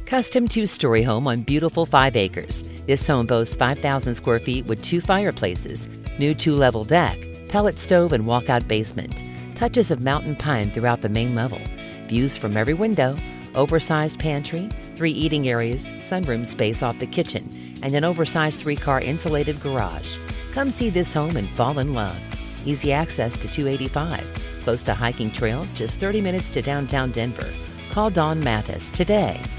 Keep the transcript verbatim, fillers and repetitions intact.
Custom two-story home on beautiful five acres. This home boasts five thousand square feet with two fireplaces, new two-level deck, pellet stove and walkout basement. Touches of mountain pine throughout the main level. Views from every window, oversized pantry, three eating areas, sunroom space off the kitchen, and an oversized three-car insulated garage. Come see this home and fall in love. Easy access to two eighty-five. Close to hiking trail, just thirty minutes to downtown Denver. Call Dawn Mathis today.